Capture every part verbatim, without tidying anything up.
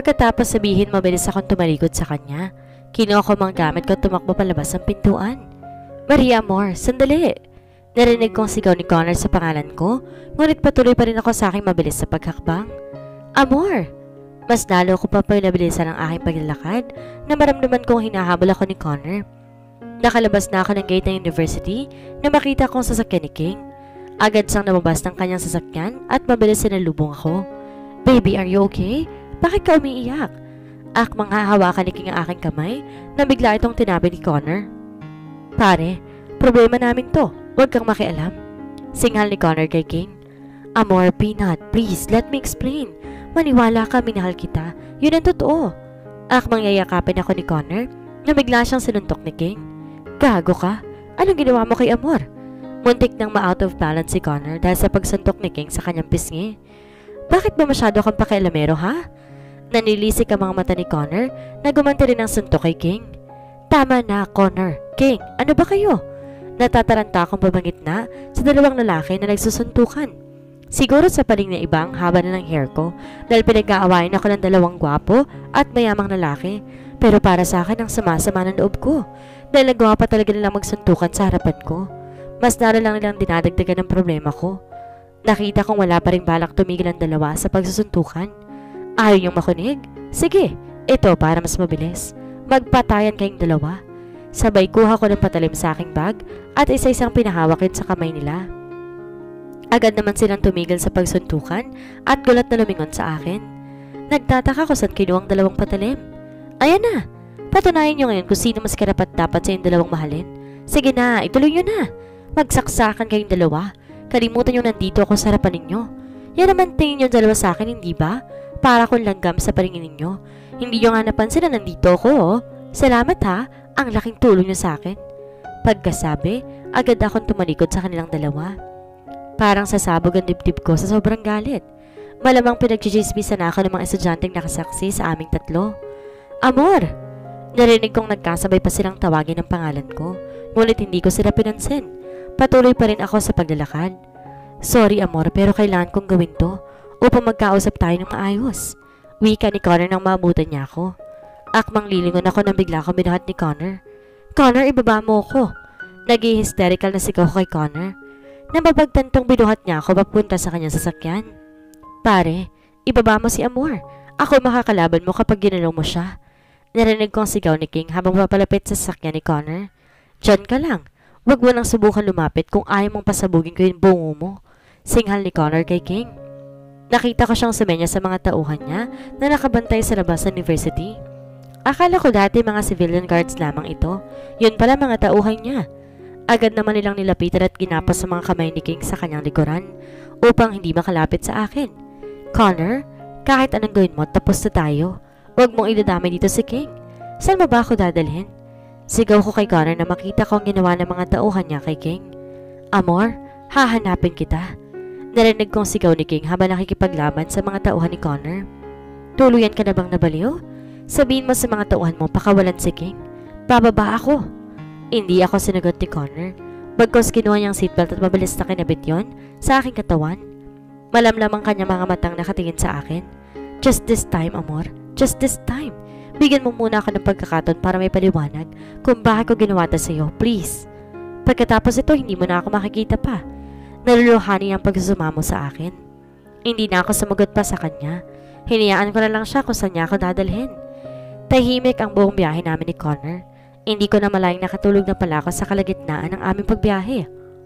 Pagkatapos sabihin mabilis akong tumalikod sa kanya, kinuha ko mga gamit ko at tumakbo palabas ng pintuan. Maria Amor, sandali! Narinig kong sigaw ni Connor sa pangalan ko, ngunit patuloy pa rin ako sa aking mabilis sa pagkakbang. Amor! Mas lalo ko pa pinabilisan ang aking paglalakad na maramdaman kong hinahabol ako ni Connor. Nakalabas na ako ng gate ng university na makita kong sasakyan ni King. Agad siyang namabas ng kanyang sasakyan at mabilis sinalubong ako. Baby, are you okay? Bakit ka umiiyak? Akmang hahawakan ni King ang aking kamay na bigla itong tinabi ni Connor. Pare, problema namin to. Huwag kang makialam. Singhal ni Connor kay King. Amor, Peanut, please, let me explain. Maniwala ka, minahal kita. Yun ang totoo. Akmang yayakapin ako ni Connor na bigla siyang sinuntok ni King. Gago ka? Anong ginawa mo kay Amor? Muntik nang ma-out of balance si Connor dahil sa pagsuntok ni King sa kanyang pisngi. Bakit ba masyado kang pakialamero, ha? Nanilisik ang mga mata ni Connor na gumanti rin ang suntok kay King. Tama na, Connor. King, ano ba kayo? Natataranta akong pabangit na sa dalawang lalaki na nagsusuntukan. Siguro sa paling na ibang haba na ng hair ko dahil pinag-aawain ako ng dalawang gwapo at mayamang lalaki. Pero para sa akin ang sama-sama ng loob ko dahil nagawa pa talaga nilang magsuntukan sa harapan ko. Mas nara lang nilang dinadagdagan ng problema ko. Nakita kong wala pa rin balak tumigil ang dalawa sa pagsusuntukan. Ayaw niyong makunig? Sige, ito para mas mabilis. Magpatayan kayong dalawa. Sabay kuha ko ng patalim sa aking bag at isa-isang pinahawakin sa kamay nila. Agad naman silang tumigil sa pagsuntukan at gulat na lumingon sa akin. Nagtataka ko saan kinuwang dalawang patalim. Ayan na, patunayan niyo ngayon kung sino mas karapat dapat sa inyong dalawang mahalin. Sige na, ituloy niyo na. Magsaksakan kayong dalawa. Kalimutan niyo nandito ako sa harapan ninyo. Yan naman tingin niyo dalawa sa akin, hindi ba? Para akong langgam sa paringin ninyo. Hindi niyo nga napansin na nandito ako, oh. Salamat ha, ang laking tulong niyo sa akin. Pagkasabi, agad akong tumalikod sa kanilang dalawa. Parang sasabog ang dibdib ko sa sobrang galit. Malamang pinagchichismisan na ako ng mga estudyanteng nakasaksi sa aming tatlo. Amor! Narinig kong nagkasabay pa silang tawagin ng pangalan ko, ngunit hindi ko sila pinansin. Patuloy pa rin ako sa paglalakad. Sorry, Amor, pero kailangan kong gawin to upang magkausap tayo ng maayos. Wika ni Connor nang maabutan niya ako. Akmang lilingon ako nang bigla akong binuhat ni Connor. Connor, ibaba mo ako. Nag-hysterical na sigaw ko kay Connor. Nababagtantong binuhat niya ako papunta sa kanyang sasakyan. Pare, ibaba mo si Amor. Ako makakalaban mo kapag ginalaw mo siya. Narinig kong sigaw ni King habang papalapit sa sasakyan ni Connor. Diyan ka lang. Huwag mo nang subukan lumapit kung ayaw mong pasabugin ko yung bungo mo. Singhal ni Connor kay King. Nakita ko siyang sumenya sa mga tauhan niya na nakabantay sa labas ng university. Akala ko dati mga civilian guards lamang ito. Yun pala mga tauhan niya. Agad naman nilang nilapitan at ginapas sa mga kamay ni King sa kanyang likuran upang hindi makalapit sa akin. Connor, kahit anong gawin mo, tapos na tayo. Huwag mong idadamay dito si King. Saan mo ba ako dadalhin? Sigaw ko kay Connor na makita ko ang ginawa ng mga tauhan niya kay King. Amor, hahanapin kita. Narinig kong sigaw ni King habang nakikipaglaban sa mga tauhan ni Connor. Tuluyan ka na bang nabaliw? Sabihin mo sa mga tauhan mo pakawalan si King. Bababa ako. Hindi ako sinagot ni Connor. Bagkos kinuha niyang seatbelt at mabilis na kinabit yon sa aking katawan. Malamlam ang kanyang mga matang nakatingin sa akin. Just this time, Amor. Just this time. Bigyan mo muna ako ng pagkakataon para may paliwanag kung bakit ko ginawa ito sa iyo, please. Pagkatapos ito, hindi mo na ako makikita pa. Naluluhani ang pagsusumamo sa akin. Hindi na ako sumagot pa sa kanya. Hinayaan ko na lang siya kung saan niya ako dadalhin. Tahimik ang buong biyahe namin ni Connor. Hindi ko na malayang nakatulog na pala ako sa kalagitnaan ng aming pagbiyahe.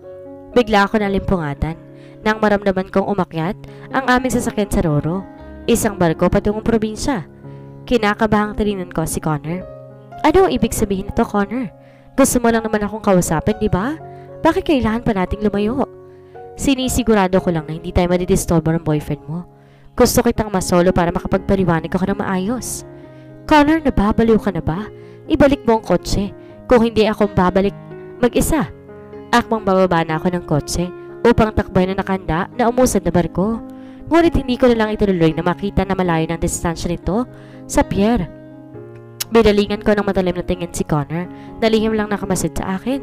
Bigla ako nalimpungatan nang maramdaman kong umakyat ang aming sasakyan sa Roro, isang barko patungong probinsya. Kinakabahang tinignan ko si Connor. Ano ang ibig sabihin nito, Connor? Gusto mo lang naman akong kausapin, di ba? Bakit kailangan pa nating lumayo? Sinisigurado ko lang na hindi tayo madidisturbo ng boyfriend mo. Gusto kitang masolo para makapagpaliwanag ako ng maayos. Connor, nababaliw ka na ba? Ibalik mo ang kotse. Kung hindi akong babalik mag-isa. Akmang bababa na ako ng kotse upang takbay na nakanda na umusad na barko. Ngunit hindi ko na lang ituloy na makita na malayo ng distansya nito sa pier. Binalingan ko ng matalim na tingin si Connor na lihim lang nakamasid sa akin.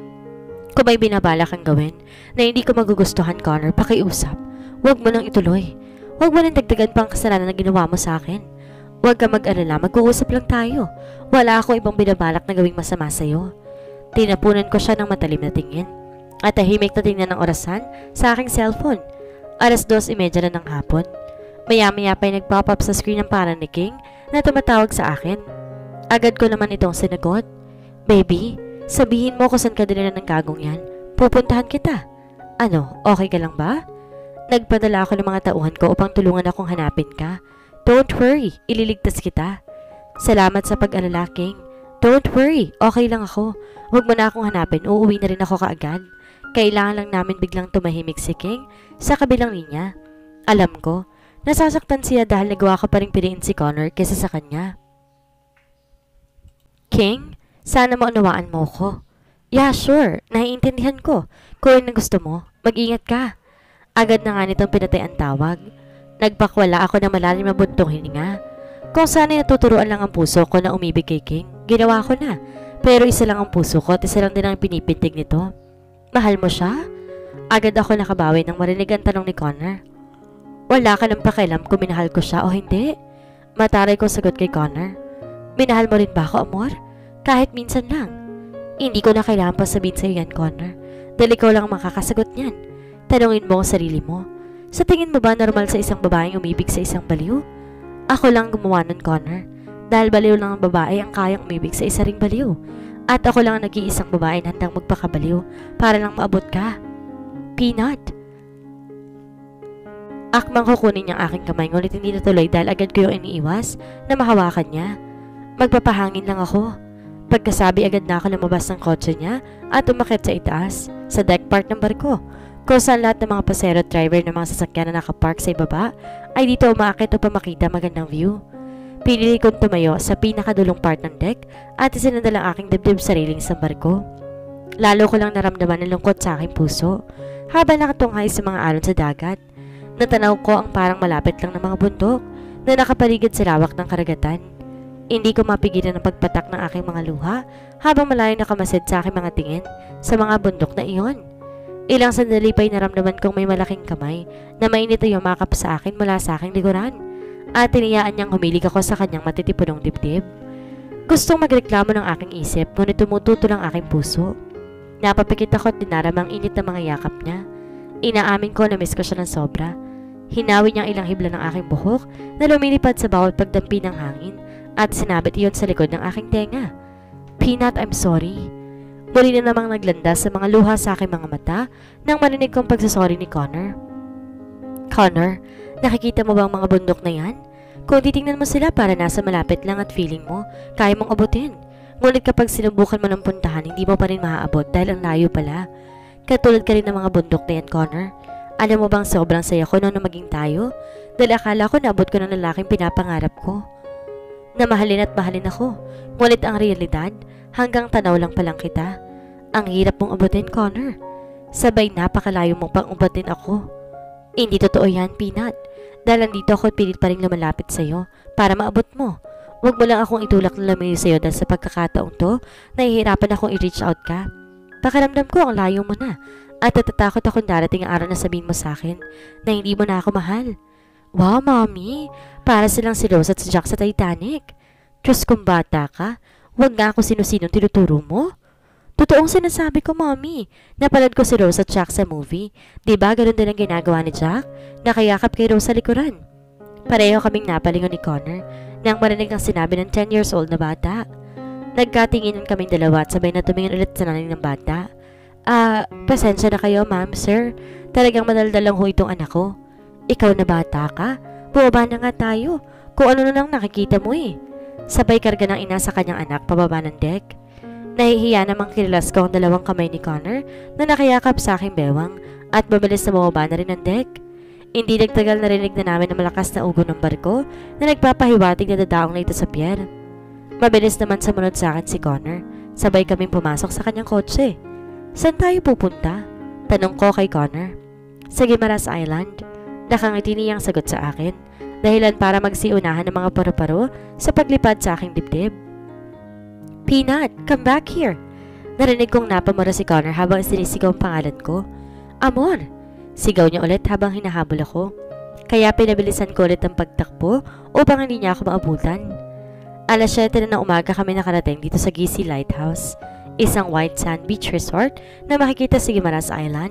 Kung may binabala kang gawin na hindi ko magugustuhan, Connor, pakiusap. Huwag mo nang ituloy. Huwag mo nang dagdagan pa ang kasalanan na ginawa mo sa akin. Huwag ka mag-alala, mag-uusap lang tayo. Wala akong ibang binabalak na gawing masama sa'yo. Tinapunan ko siya ng matalim na tingin at tahimik na tingnan ng orasan sa aking cellphone. Alas dos imedya na ng hapon. Maya-maya pa'y nag-pop up sa screen ng parang ni King na tumatawag sa akin. Agad ko naman itong sinagot. Baby, sabihin mo kung saan ka dinala ng gagong yan. Pupuntahan kita. Ano, okay ka lang ba? Nagpadala ako ng mga tauhan ko upang tulungan akong hanapin ka. Don't worry, ililigtas kita. Salamat sa pag-alala, King. Don't worry, okay lang ako. Huwag mo na akong hanapin, uuwi na rin ako kaagad. Kailangan lang namin biglang tumahimik si King sa kabilang linya. Alam ko, nasasaktan siya dahil nagawa ko pa rin piliin si Connor kaysa sa kanya. King, sana maunawaan mo ko. Yeah, sure, naiintindihan ko. Kung yun ang gusto mo, mag-ingat ka. Agad na nga nitong pinatay ang tawag. Nagpakwala ako ng malalim na buntong hininga. Kung sana'y natuturuan lang ang puso ko na umibig kay King, ginawa ko na. Pero isa lang ang puso ko at isa lang din ang pinipintig nito. Mahal mo siya? Agad ako nakabawi nang marinig ang tanong ni Connor. Wala ka nang pakialam kung minahal ko siya o hindi. Mataray kong sagot kay Connor. Minahal mo rin ba ako, amor? Kahit minsan lang. Hindi ko na kailangan pa sabihin sa iyo yan, Connor. Dahil ikaw lang makakasagot niyan. Tanungin mo ang sarili mo. Sa tingin mo ba normal sa isang babaeng umibig sa isang baliw? Ako lang gumawa nun, Connor. Dahil baliw lang ang babae ang kayang umibig sa isa ring baliw. At ako lang ang nag-iisang babae na handang magpakabaliw para lang maabot ka. Peanut. Akmang kukunin niyang aking kamay ngunit hindi natuloy dahil agad ko yung iniiwas na mahawakan niya. Magpapahangin lang ako. Pagkasabi agad na ako lumabas ng kotse niya at umakyat sa itaas, sa deck part ng barko. Kung saan lahat ng mga pasero at driver ng mga sasakyan na nakapark sa ibaba ay dito umaakit upang makita magandang view. Pinili kong tumayo sa pinakadulong part ng deck at isinadala ang aking dibdib sa railings ng barko. Lalo ko lang naramdaman ang lungkot sa aking puso habang nakatunghay sa mga alon sa dagat. Natanaw ko ang parang malapit lang ng mga bundok na nakapaligid sa lawak ng karagatan. Hindi ko mapigilan ang pagpatak ng aking mga luha habang malayo nakamasid sa aking mga tingin sa mga bundok na iyon. Ilang sandali pa'y naramdaman kong may malaking kamay na mainit ay yumakap sa akin mula sa aking likuran at tiniyaan niyang humilig ako sa kanyang matitipunong dibdib. Gustong magreklamo ng aking isip ngunit tumututo lang aking puso. Napapikit ako at dinaramang init ng mga yakap niya. Inaamin ko na miss ko siya ng sobra. Hinawi niyang ilang hibla ng aking buhok na lumilipad sa bawat pagdampi ng hangin at sinabit iyon sa likod ng aking tenga. Peanut, I'm sorry. Muli na namang naglandas sa mga luha sa aking mga mata nang marinig kong pagsasorry ni Connor. Connor, nakikita mo ba ang mga bundok na yan? Kung titingnan mo sila para nasa malapit lang at feeling mo, kaya mong abutin. Ngunit kapag sinubukan mo ng puntahan, hindi mo pa rin maaabot dahil ang layo pala. Katulad ka rin ng mga bundok na yan, Connor. Alam mo bang sobrang saya ko noon na maging tayo? Dahil akala ko naabot ko ng lalaking pinapangarap ko. Na mahalin at mahalin ako. Ngunit ang realidad, hanggang tanaw lang palang kita. Ang hirap mong abutin, Connor. Sabay napakalayo mong pang umbatin ako. Hindi totoo yan, Peanut. Dahil nandito ako at pilit pa rin lumalapit sa'yo para maabot mo. Huwag mo lang akong itulak na lumayo sa'yo dahil sa pagkakataong to, nahihirapan akong i-reach out ka. Pakiramdam ko ang layo mo na at natatakot akong darating ang araw na sabihin mo sa akin na hindi mo na ako mahal. Wow, Mommy! Para silang si Rose at si Jack sa Titanic. Diyos kung bata ka, huwag nga ako sino-sinong tinuturo mo. Totoong sinasabi ko, Mommy. Napanood ko si Rose at Jack sa movie. Diba ganun din ang ginagawa ni Jack? Nakayakap kay Rose sa likuran. Pareho kaming napalingon ni Connor nang marinig ang sinabi ng ten years old na bata. Nagkatinginan kaming dalawa at sabay na tumingin ulit sa nanay ng bata. Ah, pasensya na kayo, ma'am, sir. Talagang madaldal lang ho itong anak ko. Ikaw na bata ka? Bumaba na nga tayo. Kung ano na lang nakikita mo eh. Sabay karga ng ina sa kanyang anak pababa ng deck. Nahihiya namang kinilas ko ang dalawang kamay ni Connor na nakayakap sa aking bewang at mabilis na bumaba na rin ng deck. Hindi nagtagal narinig na namin ang malakas na ugo ng barko na nagpapahiwatig na dadaong na ito sa pier. Mabilis naman sumunod sa akin si Connor. Sabay kaming pumasok sa kanyang kotse. Saan tayo pupunta? Tanong ko kay Connor. Sa Guimaras Island. Nakangiti niyang sagot sa akin. Dahilan para magsiunahan ng mga paru-paro sa paglipad sa aking dibdib. Peanut, come back here. Narinig kong napamura si Connor habang sinisigaw ang pangalan ko. Amor! Sigaw niya ulit habang hinahabol ako. Kaya pinabilisan ko ulit ang pagtakbo upang hindi niya ako maabutan. Alas siyete na ng umaga kami nakarating dito sa Gizi Lighthouse, isang white sand beach resort na makikita sa Guimaras Island.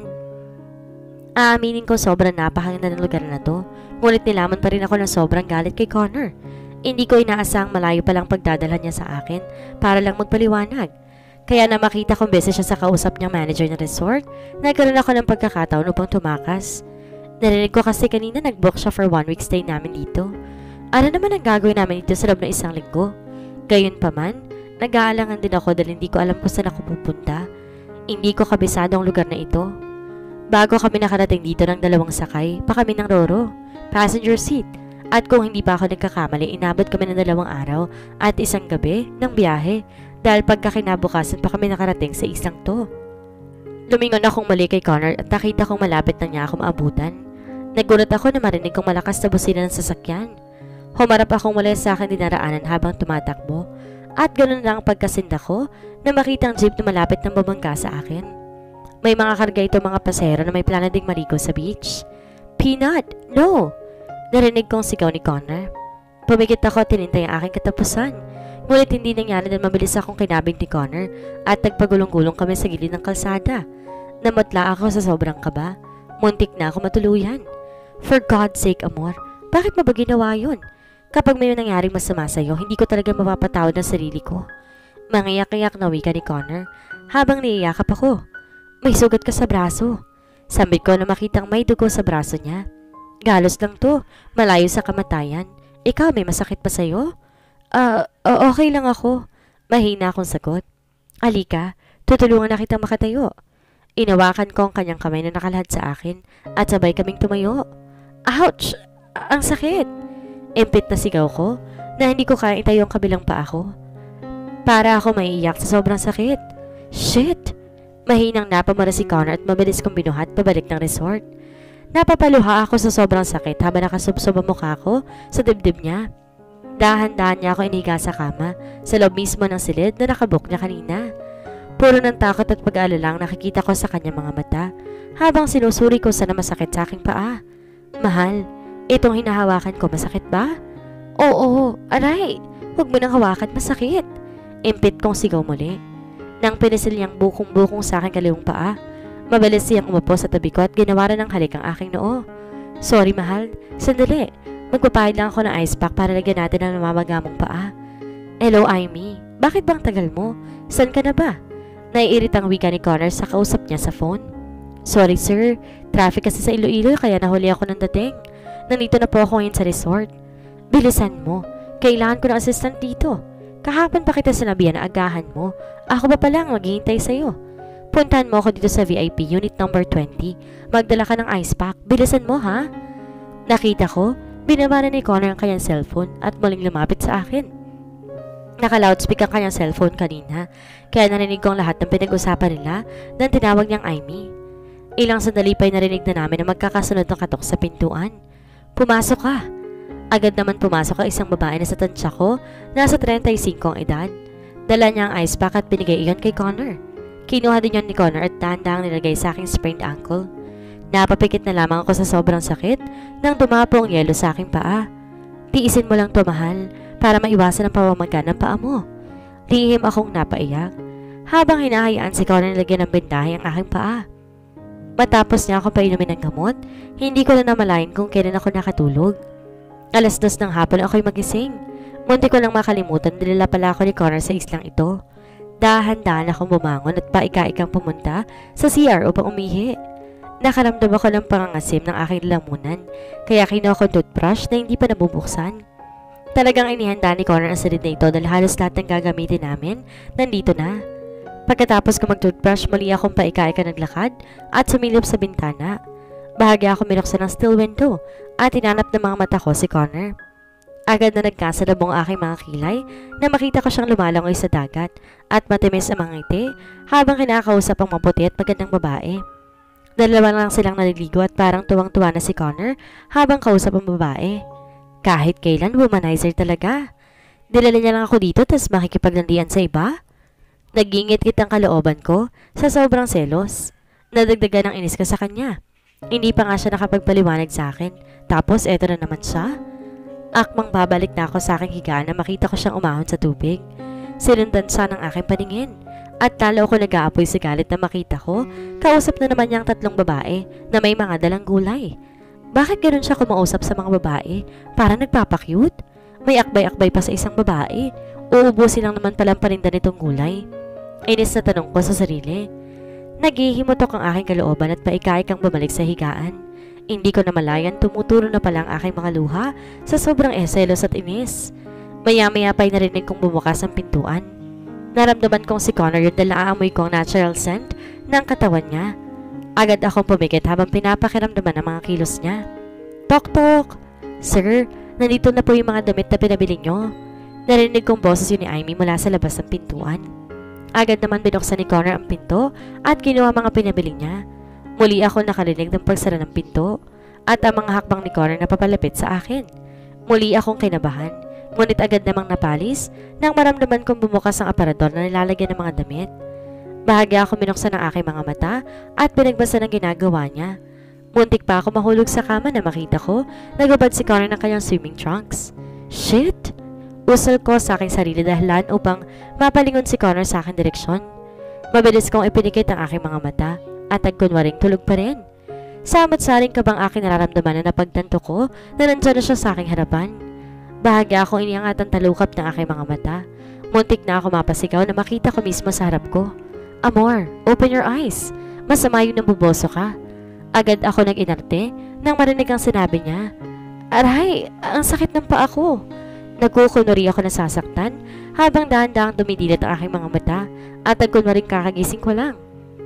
Aaminin ko sobrang napakaganda ng lugar na to, ngunit nilamon pa rin ako ng sobrang galit kay Connor. Hindi ko inaasang malayo palang pagdadalhan niya sa akin para lang magpaliwanag. Kaya na makita kong beses siya sa kausap niyang manager ng resort, nagkaroon ako ng pagkakataon upang tumakas. Narinig ko kasi kanina nag-book siya for one week stay namin dito. Ano naman ang gagawin namin dito sa loob ng isang linggo? Gayon pa man, nag-aalangan din ako dahil hindi ko alam kung saan ako pupunta. Hindi ko kabisado ang lugar na ito. Bago kami nakarating dito ng dalawang sakay, pa kami ng Roro, passenger seat. At kung hindi pa ako nagkakamali, inabot kami ng dalawang araw at isang gabi ng biyahe dahil pagkakinabukasan pa kami nakarating sa isang to. Lumingon akong mali kay Connor at nakita kong malapit na niya ako maabutan. Nagulat ako na marinig kong malakas na busina ng sasakyan. Humarap akong muli sa akin dinaraanan habang tumatakbo at ganoon lang ang pagkasinda ko na makita ang jeep na malapit ng babangga sa akin. May mga karga ito mga pasahero na may plano ding marigo sa beach. Peanut! No! Narinig kong sigaw ni Connor. Pumikit ako at tinintay ang aking katapusan. Ngunit hindi nangyari dahil mabilis akong kinabig ni Connor at nagpagulong-gulong kami sa gilid ng kalsada. Namutla ako sa sobrang kaba. Muntik na ako matuluyan. For God's sake, amor, bakit mo ba ginawa yun? Kapag may nangyaring masama sa'yo, hindi ko talaga mapapatawad ang sarili ko. Mangiyak-iyak na wika ni Connor habang niyayakap ako. May sugat ka sa braso. Sambit ko na makitang may dugo sa braso niya. Galos lang to, malayo sa kamatayan. Ikaw, may masakit pa sa'yo? Ah, uh, okay lang ako. Mahina akong sagot. Alika, tutulungan na kitang makatayo. Inawakan ko ang kanyang kamay na nakalahad sa akin at sabay kaming tumayo. Ouch! Ang sakit! Impit na sigaw ko na hindi ko kaya itayo ang kabilang paa ko. Para ako maiiyak sa sobrang sakit. Shit! Mahinang napamara si Connor at mabilis kong binuhat pabalik ng resort. Napapaluha ako sa sobrang sakit habang nakasubsob ang mukha ko sa dibdib niya. Dahan-dahan niya ako inihiga sa kama sa loob mismo ng silid na nakabuk niya kanina. Puro ng takot at pag-aalala ang nakikita ko sa kanyang mga mata habang sinusuri ko sana masakit sa aking paa. Mahal, itong hinahawakan ko masakit ba? Oo, aray, huwag mo nang hawakan, masakit. Impit kong sigaw muli. Nang pinisil niyang bukong-bukong sa aking kaliwang paa, mabilis siyang umupo sa tabi ko at ginawaran ng halik ang aking noo. Sorry mahal, sandali. Magpapahid lang ako ng ice pack para lagyan natin ang namamagamong paa. Hello, Amy. Bakit bang tagal mo? San ka na ba? Naiiritang wika ni Connor sa kausap niya sa phone. Sorry sir, traffic kasi sa Iloilo kaya nahuli ako ng dating. Nandito na po ako ngayon sa resort. Bilisan mo, kailangan ko ng assistant dito. Kahapon pa kita sinabihan na agahan mo. Ako ba pala ang maghihintay sa'yo? Puntahan mo ako dito sa V I P unit number twenty. Magdala ka ng ice pack. Bilisan mo ha? Nakita ko, binabara ni Connor ang kanyang cellphone at muling lumapit sa akin. Naka-loudspeak ang kanyang cellphone kanina, kaya narinig ko ang lahat ng pinag-usapan nila nang tinawag niyang Amy. Ilang sandali pa'y narinig na namin na magkakasunod ng katok sa pintuan. Pumasok ka! Agad naman pumasok ang isang babae na sa tansya ko, nasa thirty-five ang edad. Dala niya ang ice pack at binigay iyon kay Connor. Kinuha din yon ni Connor at dahan-dahang nilagay sa aking sprained ankle. Napapikit na lamang ako sa sobrang sakit nang tumapo ang yelo sa aking paa. Tiisin mo lang to mahal, para maiwasan ang pamamaga ng paa mo. Lihim akong napaiyak, habang hinahayaan si Connor na lagyan ng bendahe ang aking paa. Matapos niya ako painumin ng gamot, hindi ko na namalayan kung kailan ako nakatulog. Alas dos ng hapon ako'y magising. Munti ko lang makalimutan, dilala pala ako ni Connor sa islang ito. Dahan-dahan akong bumangon at paika-ikang pumunta sa C R upang umihi. Nakaramdam ako ng pangangasim ng aking lalamunan, kaya kinuha ko toothbrush na hindi pa nabubuksan. Talagang inihanda ni Connor ang silid na ito dahil halos lahat ng gagamitin namin nandito na. Pagkatapos ko mag-toothbrush, muli akong paika-ika naglakad at sumilip sa bintana. Bahagya ako minuksan ng steel window at tinanap ng mga mata ko si Connor. Agad na nagkasalabong aking mga kilay na makita ko siyang lumalangoy sa dagat at matimis ang mga ngiti habang kinakausap ang maputi at magandang babae. Dalawa lang silang naliligo at parang tuwang-tuwa na si Connor habang kausap ang babae. Kahit kailan, womanizer talaga. Dilala niya lang ako dito tas makikipaglandian sa iba. Nagingit-git ang kalooban ko sa sobrang selos. Nadagdagan ng inis ko sa kanya. Hindi pa nga siya nakapagpaliwanag sa akin. Tapos eto na naman siya. Akmang babalik na ako sa aking higaan na makita ko siyang umahon sa tubig. Sinundan siya ng aking paningin. At talo ako nag-aapoy sa galit na makita ko, kausap na naman niyang tatlong babae na may mga dalang gulay. Bakit ganoon siya kumausap sa mga babae? Parang nagpapakyut? May akbay-akbay pa sa isang babae. Uubusin lang naman palang paninda nitong gulay. Inis na tanong ko sa sarili. Naghihimutok ang aking kalooban at paikaik ang bumalik sa higaan. Hindi ko na malayan tumuturo na pala ang aking mga luha sa sobrang eselos at inis. Maya-maya pa'y narinig kong bumukas ang pintuan. Naramdaman kong si Connor yun dahil naaamoy ko ang natural scent ng katawan niya. Agad akong pumikit habang pinapakiramdaman ang mga kilos niya. Tok-tok! Sir, nandito na po yung mga damit na pinabili niyo. Narinig kong boses yun ni Amy mula sa labas ng pintuan. Agad naman binuksan ni Connor ang pinto at kinuha mga pinabili niya. Muli ako nakarinig ng pagsara ng pinto at ang mga hakbang ni Connor na papalapit sa akin. Muli akong kinabahan. Ngunit agad namang napalis nang maramdaman kong bumukas ang aparador na nilalagyan ng mga damit. Bahagya ako binuksan ng aking mga mata at pinagbasa ng ginagawa niya. Muntik pa ako mahulog sa kama na makita ko nagubad si Connor ng kanyang swimming trunks. Shit! Usal ko sa aking sarili dahilan upang mapalingon si Connor sa aking direksyon. Mabilis kong ipinikit ang aking mga mata at nagkunwaring tulog pa rin. Samot-saring ka bang aking nararamdaman na napagtanto ko na nandyan na siya sa aking harapan? Bahagya akong iniangat ang talukap ng aking mga mata. Muntik na ako mapasigaw na makita ko mismo sa harap ko. Amor, open your eyes. Masama yung nambuboso ka. Agad ako nag-inarte nang marinig ang sinabi niya. Aray, ang sakit ng paa ko. Nagkukunwari ako nasasaktan habang dahan-dahang dumidilat ang aking mga mata at nagkunwaring kakagising ko lang.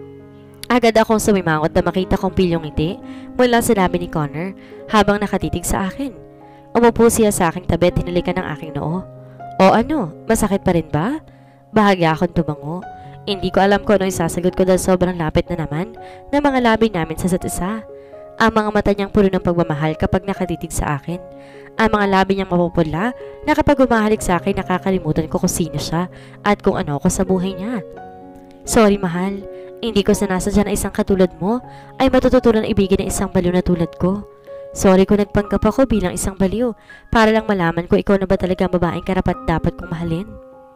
Agad akong sumimangot na makita kong pilyong ngiti mula sa labi ni Connor habang nakatitig sa akin. Umupo siya sa aking tabi at hinalikan ng aking noo. O ano, masakit pa rin ba? Bahagya akong tumango. Hindi ko alam kung ano isasagot ko dahil sobrang lapit na naman ng mga labi namin sa isa't isa. Ang mga mata niyang puno ng pagmamahal kapag nakatitig sa akin. Ang mga labi niyang mapupula na kapag umahalik sa akin nakakalimutan ko kung sino siya at kung ano ako sa buhay niya. Sorry mahal, hindi ko sinasadya na isang katulad mo ay matututunan ibigin ng isang baliw na tulad ko. Sorry kung nagpanggap ako bilang isang baliw para lang malaman ko ikaw na ba talaga ang babaeng karapat dapat kong mahalin.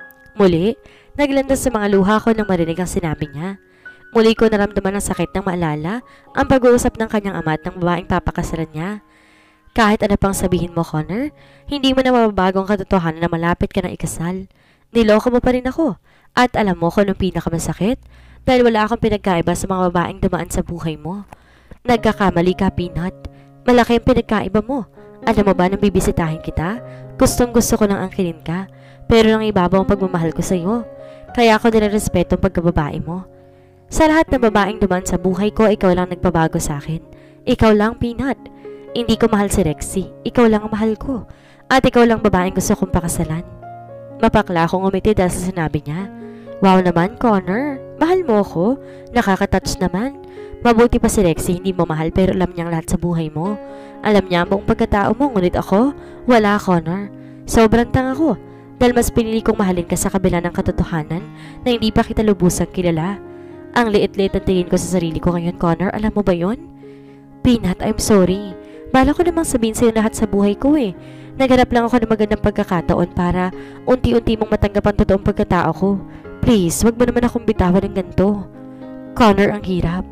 Muli, naglandas sa mga luha ko nang marinig ang sinabi niya. Muli ko naramdaman ang sakit ng maalala ang pag-uusap ng kanyang ama at ng babaeng papakasalan niya. Kahit ano pang sabihin mo, Connor, hindi mo na mababago ang katotohanan na malapit ka ng ikasal. Niloko mo pa rin ako at alam mo kung anong pinakamasakit dahil wala akong pinagkaiba sa mga babaeng dumaan sa buhay mo. Nagkakamali ka, Peanut. Malaki ang pinagkaiba mo. Alam mo ba nang bibisitahin kita? Gustong gusto ko nang angkinin ka. Pero nang ibabaw ang pagmamahal ko sa iyo. Kaya ako nilarespeto ang pagkababae mo. Sa lahat ng babaeng dumaan sa buhay ko, ikaw lang nagpabago sa akin. Ikaw lang, Peanut. Hindi ko mahal si Rexy. Ikaw lang ang mahal ko. At ikaw lang babaeng gusto kong pakasalan. Mapakla akong umiti dahil sa sinabi niya. Wow naman, Connor. Mahal mo ako. Nakaka-touch naman. Mabuti pa si Rexy, hindi mo mahal pero alam niyang lahat sa buhay mo. Alam niya ang buong pagkatao mo, ngunit ako, wala, Connor. Sobrang tanga ko dahil mas pinili kong mahalin ka sa kabila ng katotohanan na hindi pa kita lubusang kilala. Ang liit-liit ang tingin ko sa sarili ko ngayon, Connor. Alam mo ba yon? Peanut, I'm sorry. Bala ko namang sabihin sa'yo lahat sa buhay ko eh. Naghanap lang ako ng magandang pagkakataon para unti-unti mong matanggap ang totoong pagkatao ko. Please, wag mo naman akong bitawan ng ganito. Connor, ang hirap.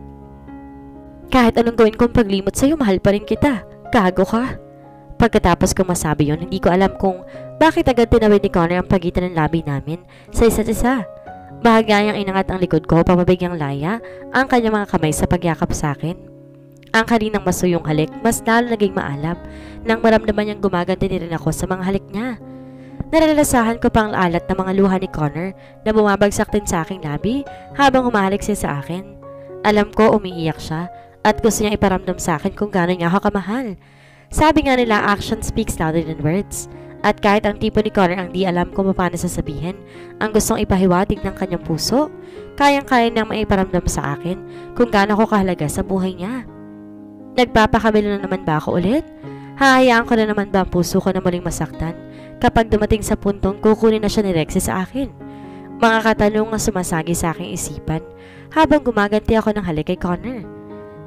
Kahit anong gawin kong paglimot sa'yo, mahal pa rin kita. Gago ka. Pagkatapos kong masabi yon, hindi ko alam kung bakit agad tinawid ni Connor ang pagitan ng labi namin sa isa't isa. Bahagya niyang inangat ang likod ko, papabigyang laya ang kanyang mga kamay sa pagyakap sa akin. Ang kaninang masuyong halik, mas lalo naging maalab nang maramdaman niyang gumaganti rin ako sa mga halik niya. Naralasahan ko pang alat ng mga luha ni Connor na bumabagsak din sa aking labi habang humahalik siya sa akin. Alam ko umiiyak siya at gusto niya iparamdam sa akin kung gaano niya ako kamahal. Sabi nga nila, action speaks louder than words. At kahit ang tipo ni Connor ang di alam kung paano sasabihin ang gustong ipahiwatig ng kanyang puso, kayang-kaya niyang maiparamdam sa akin kung gaano ako kahalaga sa buhay niya. Nagpapakabilo na naman ba ako ulit? Hahayaan ko na naman ba ang puso ko na muling masaktan kapag dumating sa puntong kukunin na siya ni Rexy sa akin? Mga katanong ang sumasagi sa aking isipan habang gumaganti ako ng halik kay Connor.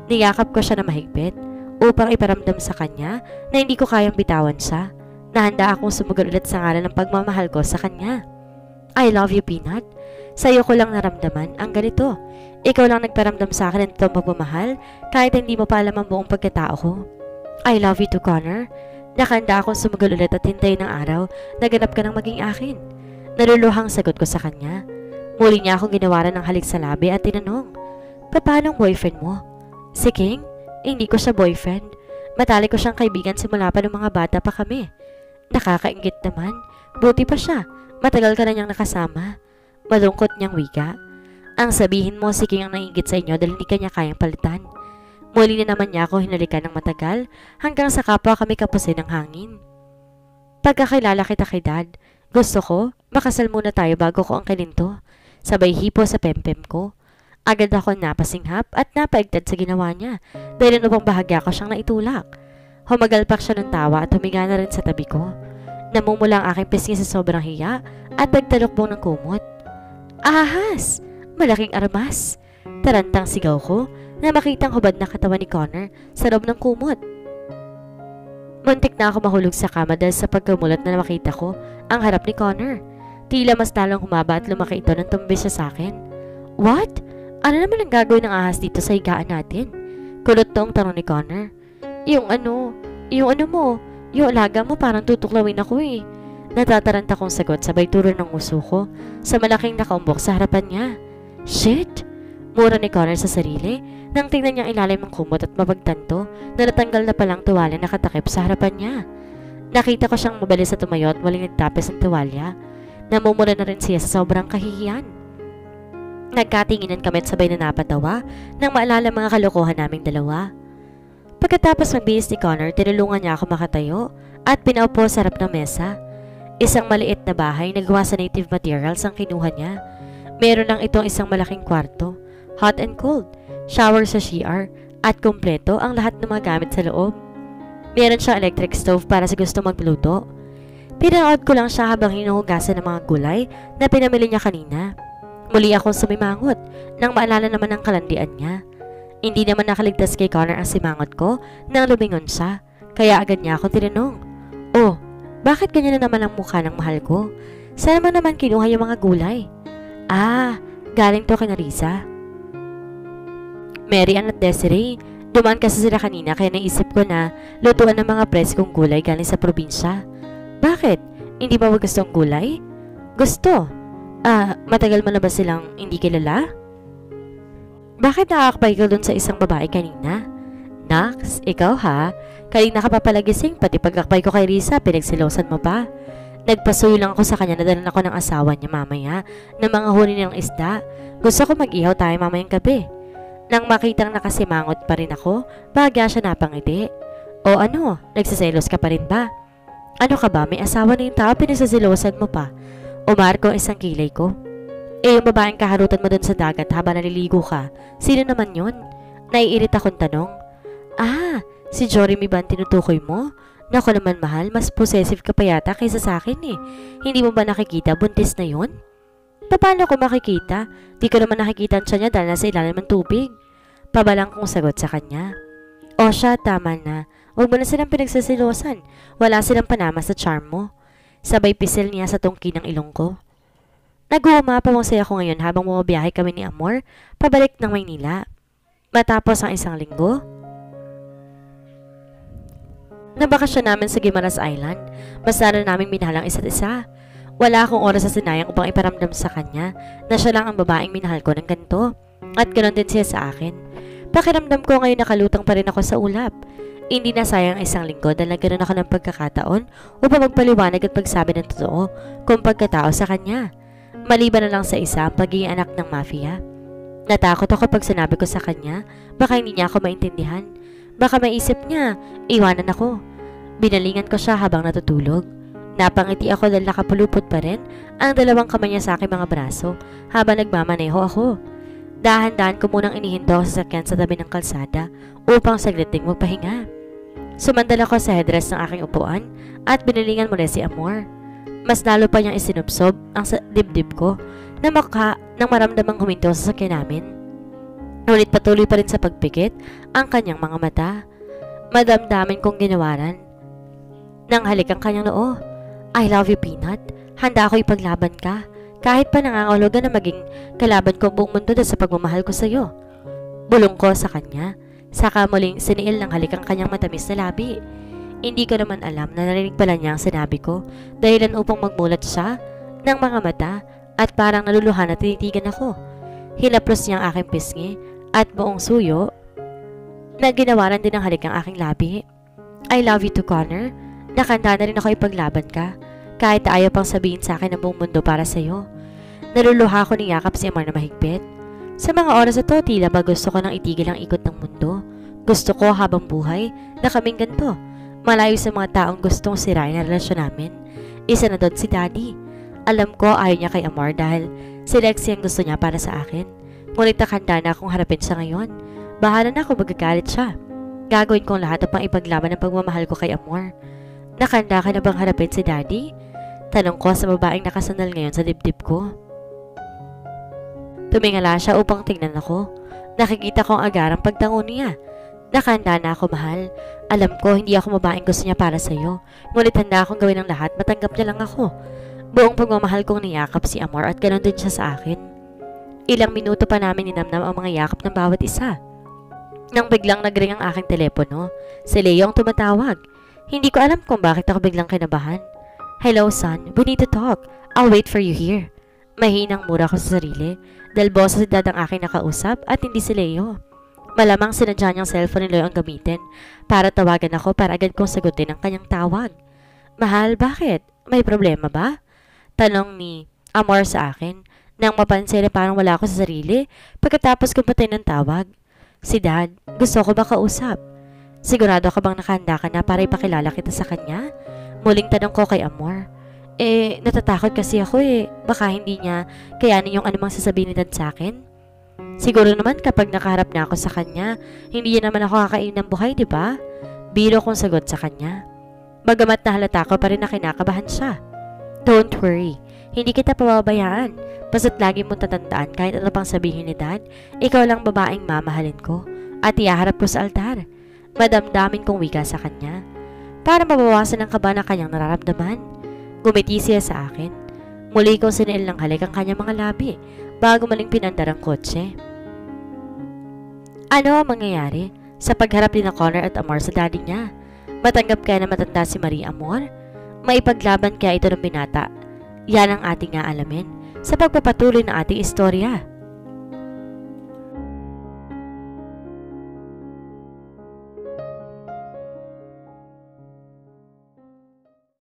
Niyakap ko siya na mahigpit upang iparamdam sa kanya na hindi ko kayang bitawan siya, na handa akong sumugal ulit sa ngalan ng pagmamahal ko sa kanya. I love you, Peanut. Sa'yo ko lang naramdaman ang ganito. Ikaw lang nagparamdam sa akin ng itong pagmamahal kahit hindi mo pa alam ang buong pagkatao ko. I love you too, Connor. Nakahanda akong sumugal ulit at hintayin ng araw na ganap ka ng maging akin. Naluluhang sagot ko sa kanya. Muli niya akong ginawaran ng halik sa labi at tinanong, paano ang boyfriend mo? Si King? Hindi ko siya boyfriend. Matalik ko siyang kaibigan simula pa ng mga bata pa kami. Nakakaingit naman. Buti pa siya. Matagal ka na niyang nakasama. Malungkot niyang wika. Ang sabihin mo si King ang naingit sa inyo dahil hindi ka niya kayang palitan. Muli na naman niya ako hinalikan ng matagal hanggang sa kapwa kami kapusin ng hangin. Pagkakilala kita kay Dad, gusto ko makasal muna tayo bago ko ang kininto. Sabay hipo sa pempem ko. Agad ako napasinghap at napaigtad sa ginawa niya dahil upang bahagya ko siyang naitulak. Humagalpak siya ng tawa at humiga na rin sa tabi ko. Namumula ang aking pisngi sa sobrang hiya at nagtalukbong ng kumot. Ahas! Malaking armas! Tarantang sigaw ko na makitang hubad na katawan ni Connor sa loob ng kumot. Muntik na ako mahulog sa kama dahil sa pagkamulat na makita ko ang harap ni Connor. Tila mas lalong humaba at lumaki ito nang tumbis siya sa akin. What? Ano naman ang gagawin ng ahas dito sa higaan natin? Kulot to ang tanong ni Connor. Yung ano, yung ano mo, yung alaga mo parang tutuklawin ako eh. Natataranta kong sagot sabay turo ng uso ko sa malaking nakaumbok sa harapan niya. Shit! Mura ni Connor sa sarili nang tingnan niyang ilalim ng kumot at mapagtanto na natanggal na palang tuwalya na nakatakip sa harapan niya. Nakita ko siyang mabalis sa tumayo at muling nagtapis ng tuwalya. Namumula na rin siya sa sobrang kahihiyan. Nagkatinginan kami at sabay na napatawa nang maalala mga kalokohan naming dalawa. Pagkatapos magbihis ni Connor, tinulungan niya ako makatayo at pinaupo sa harap ng mesa. Isang maliit na bahay na gawa sa native materials ang kinuha niya. Meron lang itong isang malaking kwarto, hot and cold, shower sa C R, at kumpleto ang lahat ng mga gamit sa loob. Meron siyang electric stove para sa gusto magluto. Pinanood ko lang siya habang hinuhugasan ng mga gulay na pinamili niya kanina. Muli akong sumimangot nang maalala naman ang kalandian niya. Hindi naman nakaligtas kay Connor ang simangot ko nang lumingon siya, kaya agad niya ako tinanong, oh, bakit ganyan na naman ang mukha ng mahal ko? Saan mo naman kinuha yung mga gulay? Ah, galing to kina Risa. Mary Ann at Desiree, dumaan kasi sila kanina kaya naisip ko na lutuan ng mga preskong gulay galing sa probinsya. Bakit? Hindi ba gusto ang gulay? Gusto. Ah, matagal mo na ba silang hindi kilala? Bakit nakakapay ka dun sa isang babae kanina? Nax, ikaw ha? Kanina ka pa palagising, pati pagkakpay ko kay Risa, pinagsilosan mo pa. Nagpasuyo lang ako sa kanya na dalan ako ng asawa niya mamaya ng mga huni ng isda. Gusto ko mag-ihaw tayo mamayang gabi. Nang makitang nakasimangot pa rin ako, bahagya siya napangiti. O ano, nagsiselos ka pa rin ba? Ano ka ba, may asawa na yung tao, pinagsiselosan mo pa? Umar ko isang kilay ko. Eh yung babaeng kaharutan mo dun sa dagat habang naliligo ka, sino naman yun? Naiirit akong tanong. Ah, si Jeremy ba ang tinutukoy mo? Naku naman mahal, mas possessive ka pa yata kaysa sa akin eh. Hindi mo ba nakikita, buntis na yun? Paano ko makikita? Di ko naman nakikita ang tiyan niya dahil nasa ilalim ng tubig. Pabalang kong sagot sa kanya. O siya, tama na. Huwag mo na silang pinagsasilosan. Wala silang panama sa charm mo. Sabay pisil niya sa tungki ng ilong ko. Nag-uumapawang-saya ko ngayon habang bumabiyahe kami ni Amor pabalik ng Maynila. Matapos ang isang linggo, nabakasyon namin sa Guimaras Island. Mas lalo namin minahal ang isa't isa. Wala akong oras sa sinayang upang iparamdam sa kanya na siya lang ang babaeng minahal ko ng ganito. At ganoon din siya sa akin. Pakiramdam ko ngayon nakalutang pa rin ako sa ulap. Hindi na sayang isang linggo dahil nagkaroon ako ng pagkakataon upang magpaliwanag at pagsabi ng totoo kung pagkatao sa kanya. Maliban na lang sa isa ang pagiging anak ng mafia. Natakot ako pag sinabi ko sa kanya, baka hindi niya ako maintindihan. Baka maisip niya, iwanan ako. Binalingan ko siya habang natutulog. Napangiti ako dahil nakapulupot pa rin ang dalawang kamay niya sa aking mga braso habang nagmamaneho ako. Dahan-dahan ko munang inihinto ang sasakyan sa tabi ng kalsada upang saglit ding magpahinga. Sumandal ako sa headrest ng aking upuan at binalingan muli si Amor. Mas lalo pa niyang isinubsob ang sa dibdib ko na maka nang maramdamang huminto sa sasakyan namin. Ngunit patuloy pa rin sa pagpikit ang kanyang mga mata. Madamdamin kong ginawaran nang halik ang kanyang noo. I love you, Peanut. Handa ako ipaglaban ka. Kahit pa nangangahulugan na maging kalaban ko ang buong mundo dahil sa pagmamahal ko sa iyo. Bulong ko sa kanya. Saka muling siniil ng halik ang kanyang matamis na labi. Hindi ko naman alam na narinig pala niya ang sinabi ko dahilan upang magmulat siya ng mga mata at parang naluluhan at tinitigan ako. Hinaplos niya ang aking pisngi at buong suyo na ginawaran din ng halik ang aking labi. I love you too, Connor. Nakanda na rin ako ipaglaban ka kahit ayaw pang sabihin sa akin ang buong mundo para sa iyo. Naluluha ko ni yakap si Amor na mahigpit. Sa mga oras na to, tila ba gusto ko nang itigil ang ikot ng mundo. Gusto ko habang buhay na kaming ganito. Malayo sa mga taong gustong sirain ang relasyon namin. Isa na doon si Daddy. Alam ko ayaw niya kay Amor dahil si Lexie ang gusto niya para sa akin. Ngunit nakanda na akong harapin siya ngayon. Bahala na kung magagalit siya. Gagawin kong lahat upang ipaglaban ang pagmamahal ko kay Amor. Nakanda ka na bang harapin si Daddy? Tanong ko sa babaeng nakasandal ngayon sa dibdib ko. Tumingala siya upang tingnan ako. Nakikita kong agarang pagtango niya. Nakanda na ako, mahal. Alam ko hindi ako babaeng gusto niya para sa iyo. Ngunit handa akong gawin ang lahat, matanggap niya lang ako. Buong pagmamahal kong niyakap si Amor at ganoon din siya sa akin. Ilang minuto pa namin ninamnam ang mga yakap ng bawat isa. Nang biglang nagring ang aking telepono, si Leo ang tumatawag. Hindi ko alam kung bakit ako biglang kinabahan. Hello, son. We need to talk. I'll wait for you here. Mahinang mura ko sa sarili dahil bosa si Dad ang aking nakausap at hindi si Leo. Malamang sinadya niyang cellphone ni Leo ang gamitin para tawagan ako para agad kong sagutin ang kanyang tawag. Mahal, bakit? May problema ba? Tanong ni Amor sa akin nang mapansin na parang wala ako sa sarili pagkatapos kong patayin ng tawag. Si Dad, gusto ko ba kausap? Sigurado ka bang nakahanda ka na para ipakilala kita sa kanya? Muling tanong ko kay Amor. Eh, natatakot kasi ako eh. Baka hindi niya kayanin yung anumang sasabihin ni Dad sa akin. Siguro naman kapag nakaharap na ako sa kanya, hindi niya naman ako kakainin ng buhay, di ba? Biro kong sagot sa kanya. Bagamat nahalata ko pa rin na kinakabahan siya. Don't worry, hindi kita pababayaan. Basta't lagi mong tatandaan kahit ano pang sabihin ni Dad, ikaw lang babaeng mamahalin ko at ihaharap ko sa altar. Madamdamin kong wika sa kanya para mabawasan ang kaba na kanyang nararamdaman. Gumiti siya sa akin. Muli kong siniil ng halik ang kanyang mga labi bago maling pinandar ang kotse. Ano ang mangyayari sa pagharap ni na Connor at Amor sa daddy niya? Matanggap kaya na matanda si Marie Amor? Maipaglaban kaya ito ng binata? Yan ang ating aalamin sa pagpapatuloy ng ating istorya.